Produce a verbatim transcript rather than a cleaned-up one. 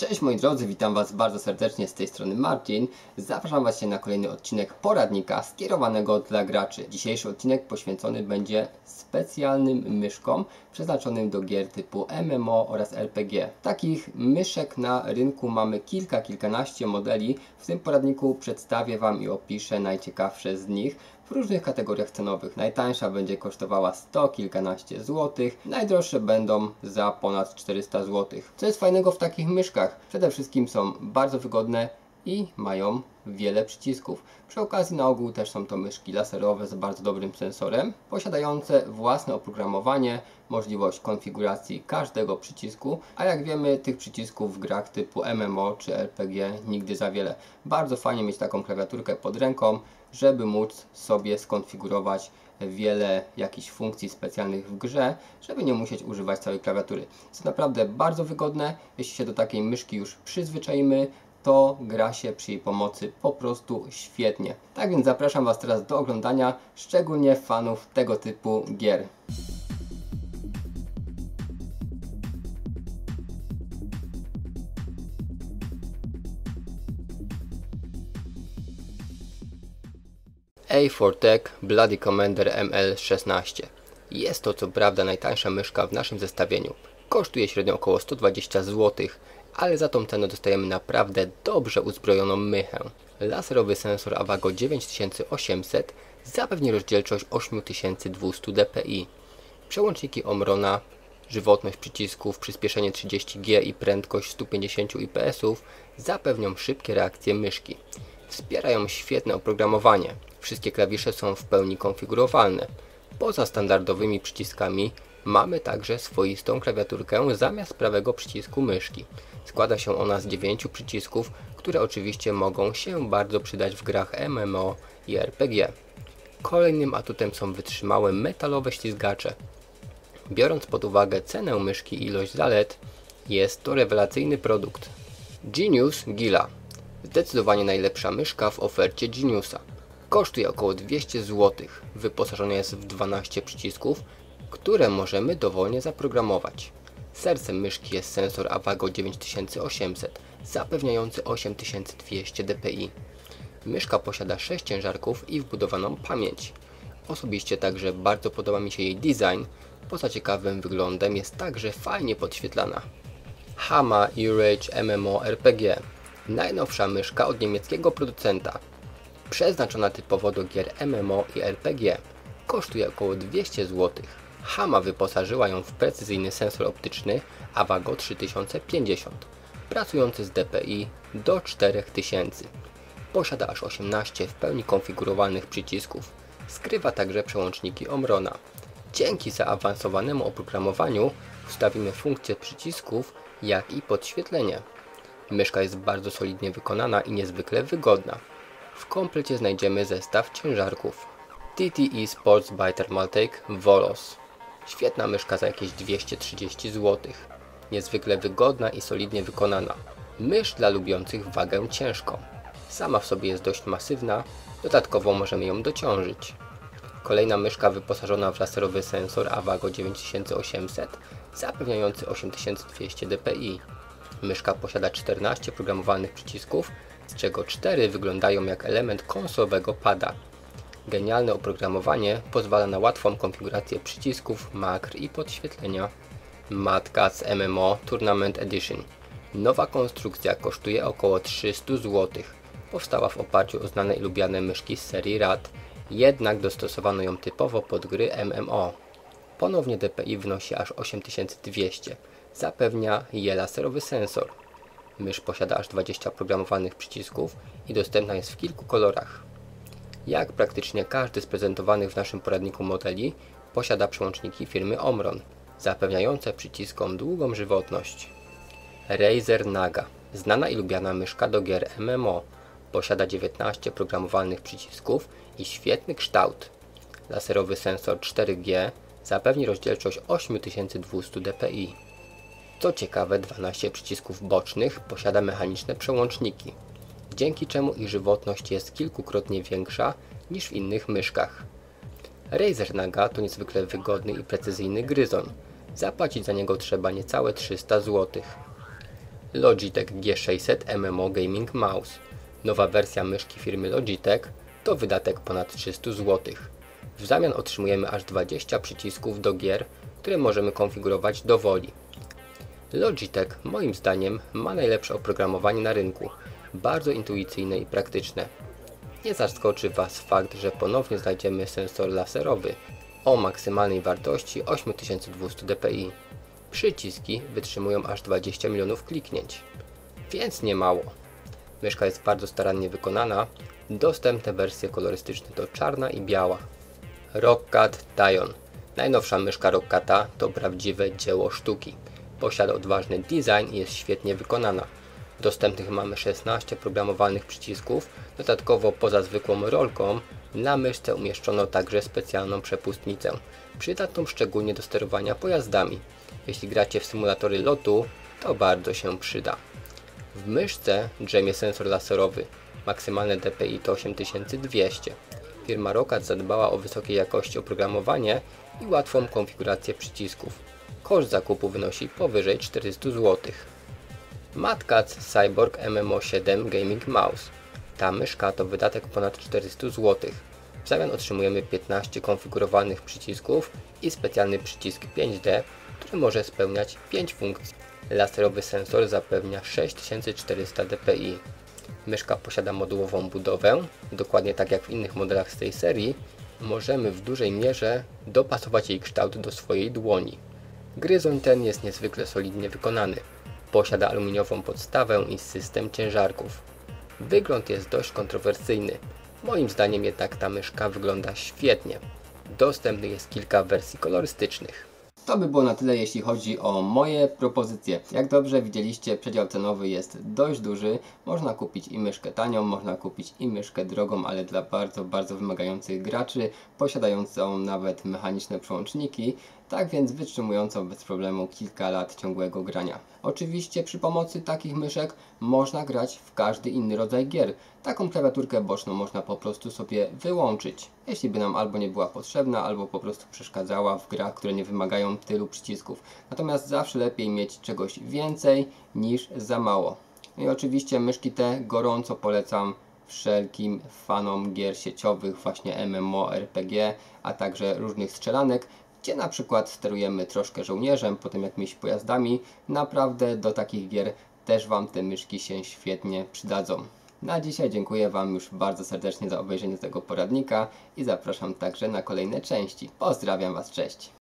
Cześć moi drodzy, witam Was bardzo serdecznie, z tej strony Marcin. Zapraszam Was na kolejny odcinek poradnika skierowanego dla graczy. Dzisiejszy odcinek poświęcony będzie specjalnym myszkom przeznaczonym do gier typu M M O oraz R P G. Takich myszek na rynku mamy kilka, kilkanaście modeli. W tym poradniku przedstawię Wam i opiszę najciekawsze z nich w różnych kategoriach cenowych. Najtańsza będzie kosztowała sto kilkanaście złotych, najdroższe będą za ponad czterysta złotych. Co jest fajnego w takich myszkach? Przede wszystkim są bardzo wygodne i mają wiele przycisków. Przy okazji na ogół też są to myszki laserowe z bardzo dobrym sensorem, posiadające własne oprogramowanie, możliwość konfiguracji każdego przycisku, a jak wiemy tych przycisków w grach typu M M O czy R P G nigdy za wiele. Bardzo fajnie mieć taką klawiaturkę pod ręką, żeby móc sobie skonfigurować wiele jakichś funkcji specjalnych w grze, żeby nie musieć używać całej klawiatury. Jest naprawdę bardzo wygodne. Jeśli się do takiej myszki już przyzwyczaimy, to gra się przy jej pomocy po prostu świetnie. Tak więc zapraszam Was teraz do oglądania, szczególnie fanów tego typu gier. A cztery Tech Bloody Commander M L szesnaście. Jest to co prawda najtańsza myszka w naszym zestawieniu. Kosztuje średnio około sto dwadzieścia złotych, ale za tą cenę dostajemy naprawdę dobrze uzbrojoną mychę. Laserowy sensor Avago dziewięć tysięcy osiemset zapewni rozdzielczość osiem tysięcy dwieście dpi. Przełączniki Omrona, żywotność przycisków, przyspieszenie trzydzieści G i prędkość sto pięćdziesiąt I P S ów zapewnią szybkie reakcje myszki. Wspierają świetne oprogramowanie. Wszystkie klawisze są w pełni konfigurowalne. Poza standardowymi przyciskami mamy także swoistą klawiaturkę zamiast prawego przycisku myszki. Składa się ona z dziewięciu przycisków, które oczywiście mogą się bardzo przydać w grach M M O i R P G. Kolejnym atutem są wytrzymałe metalowe ślizgacze. Biorąc pod uwagę cenę myszki i ilość zalet, jest to rewelacyjny produkt. Genius Gila. Zdecydowanie najlepsza myszka w ofercie Geniusa. Kosztuje około dwieście złotych. Wyposażona jest w dwanaście przycisków, które możemy dowolnie zaprogramować. Sercem myszki jest sensor Avago dziewięć tysięcy osiemset, zapewniający osiem tysięcy dwieście dpi. Myszka posiada sześć ciężarków i wbudowaną pamięć. Osobiście także bardzo podoba mi się jej design, poza ciekawym wyglądem jest także fajnie podświetlana. Hama E-Rage M M O R P G. Najnowsza myszka od niemieckiego producenta. Przeznaczona typowo do gier M M O i R P G. Kosztuje około dwieście złotych. Hama wyposażyła ją w precyzyjny sensor optyczny Avago trzy tysiące pięćdziesiąt, pracujący z dpi do czterech tysięcy. Posiada aż osiemnaście w pełni konfigurowalnych przycisków. Skrywa także przełączniki Omrona. Dzięki zaawansowanemu oprogramowaniu ustawimy funkcje przycisków, jak i podświetlenie. Myszka jest bardzo solidnie wykonana i niezwykle wygodna. W komplecie znajdziemy zestaw ciężarków. T T E Sportsbyte Thermaltake Volos. Świetna myszka za jakieś dwieście trzydzieści złotych. Niezwykle wygodna i solidnie wykonana. Mysz dla lubiących wagę ciężką. Sama w sobie jest dość masywna, dodatkowo możemy ją dociążyć. Kolejna myszka wyposażona w laserowy sensor Avago dziewięć tysięcy osiemset, zapewniający osiem tysięcy dwieście dpi. Myszka posiada czternaście programowalnych przycisków, z czego cztery wyglądają jak element konsolowego pada. Genialne oprogramowanie pozwala na łatwą konfigurację przycisków, makr i podświetlenia. Mad Catz M M O Tournament Edition. Nowa konstrukcja kosztuje około trzysta złotych. Powstała w oparciu o znane i lubiane myszki z serii Rad, jednak dostosowano ją typowo pod gry M M O. Ponownie dpi wynosi aż osiem tysięcy dwieście. Zapewnia je laserowy sensor. Mysz posiada aż dwadzieścia programowanych przycisków i dostępna jest w kilku kolorach. Jak praktycznie każdy z prezentowanych w naszym poradniku modeli, posiada przełączniki firmy Omron, zapewniające przyciskom długą żywotność. Razer Naga. Znana i lubiana myszka do gier M M O. Posiada dziewiętnaście programowalnych przycisków i świetny kształt. Laserowy sensor cztery G zapewni rozdzielczość osiem tysięcy dwieście dpi. Co ciekawe, dwanaście przycisków bocznych posiada mechaniczne przełączniki, dzięki czemu ich żywotność jest kilkukrotnie większa niż w innych myszkach. Razer Naga to niezwykle wygodny i precyzyjny gryzoń. Zapłacić za niego trzeba niecałe trzysta złotych. Logitech G sześćset M M O Gaming Mouse. Nowa wersja myszki firmy Logitech to wydatek ponad trzysta złotych. W zamian otrzymujemy aż dwadzieścia przycisków do gier, które możemy konfigurować do woli. Logitech moim zdaniem ma najlepsze oprogramowanie na rynku, bardzo intuicyjne i praktyczne. Nie zaskoczy Was fakt, że ponownie znajdziemy sensor laserowy o maksymalnej wartości osiem tysięcy dwieście dpi. Przyciski wytrzymują aż dwadzieścia milionów kliknięć, więc nie mało. Myszka jest bardzo starannie wykonana, dostępne wersje kolorystyczne to czarna i biała. Roccat Dion. Najnowsza myszka Roccata to prawdziwe dzieło sztuki. Posiada odważny design i jest świetnie wykonana. Dostępnych mamy szesnaście programowalnych przycisków, dodatkowo poza zwykłą rolką na myszce umieszczono także specjalną przepustnicę, przydatną szczególnie do sterowania pojazdami. Jeśli gracie w symulatory lotu, to bardzo się przyda. W myszce drzemie sensor laserowy, maksymalne dpi to osiem tysięcy dwieście. Firma Roccat zadbała o wysokiej jakości oprogramowanie i łatwą konfigurację przycisków. Koszt zakupu wynosi powyżej czterysta złotych. Mad Catz Cyborg M M O siedem Gaming Mouse. Ta myszka to wydatek ponad czterysta złotych. W zamian otrzymujemy piętnaście konfigurowalnych przycisków i specjalny przycisk pięć D, który może spełniać pięć funkcji. Laserowy sensor zapewnia sześć tysięcy czterysta dpi. Myszka posiada modułową budowę, dokładnie tak jak w innych modelach z tej serii. Możemy w dużej mierze dopasować jej kształt do swojej dłoni. Gryzoń ten jest niezwykle solidnie wykonany. Posiada aluminiową podstawę i system ciężarków. Wygląd jest dość kontrowersyjny. Moim zdaniem jednak ta myszka wygląda świetnie. Dostępnych jest kilka wersji kolorystycznych. To by było na tyle, jeśli chodzi o moje propozycje. Jak dobrze widzieliście, przedział cenowy jest dość duży. Można kupić i myszkę tanią, można kupić i myszkę drogą, ale dla bardzo, bardzo wymagających graczy, posiadającą nawet mechaniczne przełączniki, tak więc wytrzymującą bez problemu kilka lat ciągłego grania. Oczywiście przy pomocy takich myszek można grać w każdy inny rodzaj gier. Taką klawiaturkę boczną można po prostu sobie wyłączyć, jeśli by nam albo nie była potrzebna, albo po prostu przeszkadzała w grach, które nie wymagają tylu przycisków. Natomiast zawsze lepiej mieć czegoś więcej niż za mało. No i oczywiście myszki te gorąco polecam wszelkim fanom gier sieciowych, właśnie M M O, R P G, a także różnych strzelanek, gdzie na przykład sterujemy troszkę żołnierzem, potem jakimiś pojazdami. Naprawdę do takich gier też Wam te myszki się świetnie przydadzą. Na dzisiaj dziękuję Wam już bardzo serdecznie za obejrzenie tego poradnika i zapraszam także na kolejne części. Pozdrawiam Was, cześć!